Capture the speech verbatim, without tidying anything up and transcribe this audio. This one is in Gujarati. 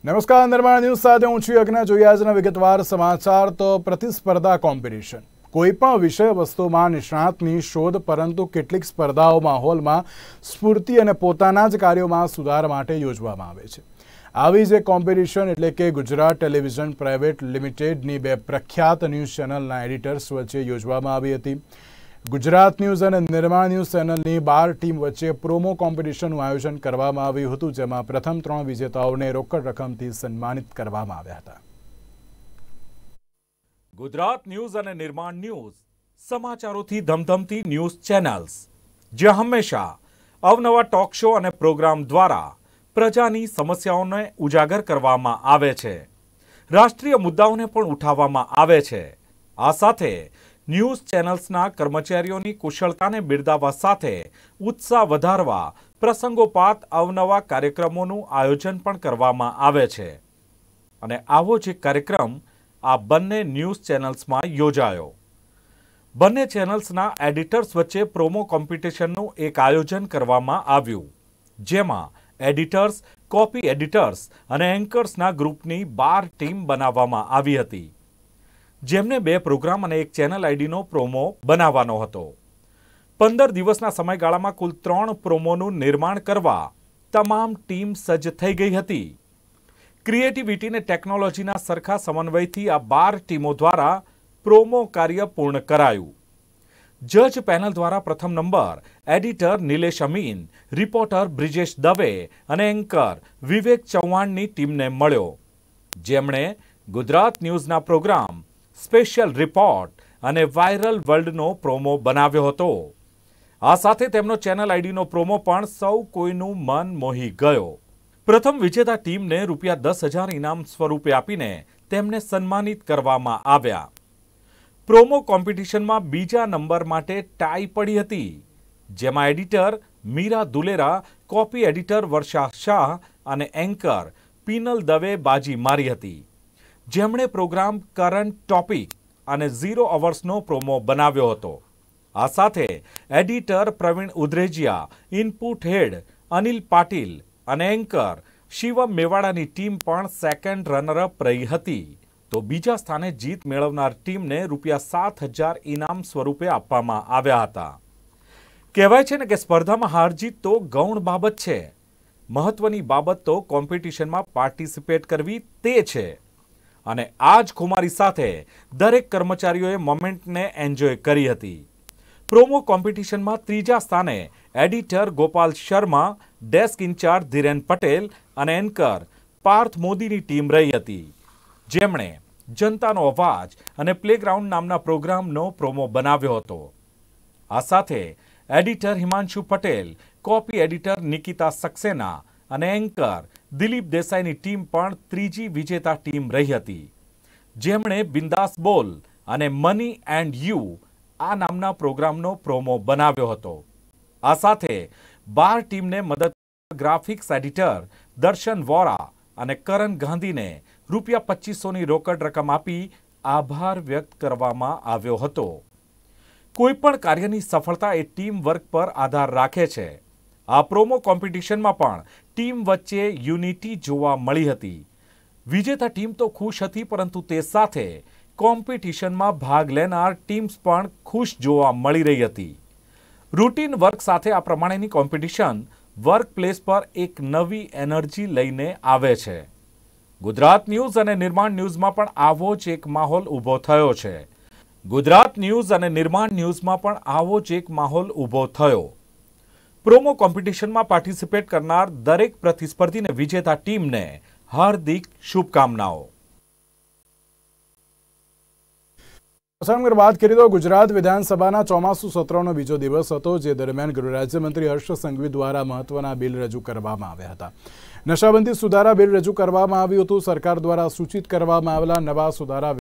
નમસ્કાર, નિર્માણ ન્યૂઝ સાથે હું છું યજ્ઞ. જોઈએ આજના વિગતવાર સમાચાર. તો પ્રતિસ્પર્ધા કોમ્પિટિશન કોઈ પણ વિષય વસ્તુમાં નિષ્ણાતની શોધ, પરંતુ કેટલીક સ્પર્ધાઓ માહોલમાં સ્ફૂર્તિ અને પોતાના જ કાર્યોમાં સુધાર માટે યોજવામાં આવે છે. આવી જ એક કોમ્પિટિશન એટલે કે ગુજરાત ટેલિવિઝન પ્રાઇવેટ લિમિટેડની બે પ્રખ્યાત ન્યૂઝ ચેનલના એડિટર્સ વચ્ચે યોજવામાં આવી હતી. ગુજરાત ન્યૂઝ અને નિર્માણ ન્યૂઝ ચેનલની બાર ટીમ વચ્ચે પ્રોમો કોમ્પિટિશનનું આયોજન કરવામાં આવ્યું હતું, જેમાં પ્રથમ ત્રણ વિજેતાઓને રોકડ રકમથી સન્માનિત કરવામાં આવ્યા હતા. ગુજરાત ન્યૂઝ અને નિર્માણ ન્યૂઝ સમાચારોથી ધમધમતી ન્યૂઝ ચેનલ્સ, જે હંમેશા અવનવા ટોક શો અને પ્રોગ્રામ દ્વારા પ્રજાની સમસ્યાઓને ઉજાગર કરવામાં આવે છે. રાષ્ટ્રીય મુદ્દાઓને પણ ઉઠાવવામાં આવે છે. આ સાથે ન્યૂઝ ચેનલ્સના કર્મચારીઓની કુશળતાને બિરદાવવા સાથે ઉત્સાહ વધારવા પ્રસંગોપાત અવનવા કાર્યક્રમોનું આયોજન પણ કરવામાં આવે છે. અને આવો જ એક કાર્યક્રમ આ બંને ન્યૂઝ ચેનલ્સમાં યોજાયો. બંને ચેનલ્સના એડિટર્સ વચ્ચે પ્રોમો કોમ્પિટિશનનું એક આયોજન કરવામાં આવ્યું, જેમાં એડિટર્સ, કોપી એડિટર્સ અને એન્કર્સના ગ્રુપની બાર ટીમ બનાવવામાં આવી હતી, જેમને બે પ્રોગ્રામ અને એક ચેનલ આઈડીનો પ્રોમો બનાવવાનો હતો. પંદર દિવસના સમયગાળામાં કુલ ત્રણ પ્રોમોનું નિર્માણ કરવા તમામ ટીમ સજ્જ થઈ ગઈ હતી. ક્રિએટિવિટી અને ટેકનોલોજીના સરખા સમન્વયથી આ બાર ટીમો દ્વારા પ્રોમો કાર્ય પૂર્ણ કરાયું. જજ પેનલ દ્વારા પ્રથમ number editor Nilesh Amin, reporter Brijesh Dave અને એન્કર વિવેક ચૌહાણની ટીમને મળ્યો, જેમણે ગુજરાત ન્યૂઝના પ્રોગ્રામ સ્પેશિયલ રિપોર્ટ અને વાયરલ વર્લ્ડનો પ્રોમો બનાવ્યો હતો. આ સાથે તેમનો ચેનલ આઈડીનો પ્રોમો પણ સૌ કોઈનું મન મોહી ગયો. પ્રથમ વિજેતા ટીમને રૂપિયા દસ હજાર ઇનામ સ્વરૂપે આપીને તેમને સન્માનિત કરવામાં આવ્યા. પ્રોમો કોમ્પિટિશનમાં બીજા નંબર માટે ટાઈ પડી હતી, જેમાં editor Meera Dulera, copy editor Varsha Shah અને એન્કર પીનલ દવે બાજી મારી હતી, જેમણે પ્રોગ્રામ કરંટ ટોપિક અને ઝીરો અવર્સનો પ્રોમો બનાવ્યો હતો. આ સાથે editor Pravin Udrejiya, input head Anil Patil અને એન્કર શિવમ મેવાડાની ટીમ પણ સેકન્ડ રનરઅપ રહી હતી. તો બીજા સ્થાને જીત મેળવનાર ટીમને રૂપિયા સાત હજાર ઇનામ સ્વરૂપે આપવામાં આવ્યા હતા. કહેવાય છે ને કે સ્પર્ધામાં હાર જીત તો ગૌણ બાબત છે, મહત્વની બાબત તો કોમ્પિટિશનમાં પાર્ટિસિપેટ કરવી તે છે. અને આ જ ખુમારી સાથે દરેક કર્મચારીઓએ મોમેન્ટને એન્જોય કરી હતી. પ્રોમો કોમ્પિટિશનમાં ત્રીજા સ્થાને editor Gopal Sharma, desk incharge Dhiren Patel અને એન્કર પાર્થ મોદીની ટીમ રહી હતી, જેમણે જનતાનો અવાજ અને પ્લેગ્રાઉન્ડ નામના પ્રોગ્રામનો પ્રોમો બનાવ્યો હતો. આ સાથે editor Himanshu Patel, copy editor Nikita Saxena અને એન્કર દિલીપ દેસાઈની ટીમ પણ ત્રીજી વિજેતા ટીમ રહી હતી, જેમણે બિંદાસ બોલ અને મની એન્ડ યુ આ નામના પ્રોગ્રામનો પ્રોમો બનાવ્યો હતો. આ સાથે બાર ટીમને મદદ ગ્રાફિક્સ એડિટર દર્શન વોરા અને કરણ ગાંધીને રૂપિયા પચીસોની રોકડ રકમ આપી આભાર વ્યક્ત કરવામાં આવ્યો હતો. કોઈ પણ કાર્યની સફળતા એ ટીમ વર્ક પર આધાર રાખે છે. આ પ્રોમો કોમ્પિટિશનમાં પણ ટીમ વચ્ચે યુનિટી જોવા મળી હતી. વિજેતા ટીમ તો ખુશ હતી, પરંતુ તે સાથે કોમ્પિટિશનમાં ભાગ લેનાર ટીમ્સ પણ ખુશ જોવા મળી રહી હતી. રૂટીન વર્ક સાથે આ પ્રમાણેની કોમ્પિટિશન વર્ક પ્લેસ પર એક નવી એનર્જી લઈને આવે છે. ગુજરાત ન્યૂઝ અને નિર્માણ ન્યૂઝમાં પણ આવો જ એક માહોલ ઊભો થયો છે. ગુજરાત ન્યૂઝ અને નિર્માણ ન્યૂઝમાં પણ આવો જ એક માહોલ ઊભો થયો. પ્રોમો કોમ્પિટિશનમાં પાર્ટિસિપેટ કરનાર દરેક પ્રતિસ્પર્ધીને વિજેતા ટીમને હાર્દિક શુભકામનાઓ. સમગ્ર વાત કરીએ તો ગુજરાત વિધાનસભાના ચોમાસુ સત્રનો બીજો દિવસ હતો, જે દરમિયાન ગૃહ રાજ્યમંત્રી હર્ષ સંઘવી દ્વારા મહત્વના બિલ રજૂ કરવામાં આવ્યા હતા. નશાબંધી સુધારા બિલ રજૂ કરવામાં આવ્યું હતું. સરકાર દ્વારા સૂચિત કરવામાં આવેલા નવા સુધારા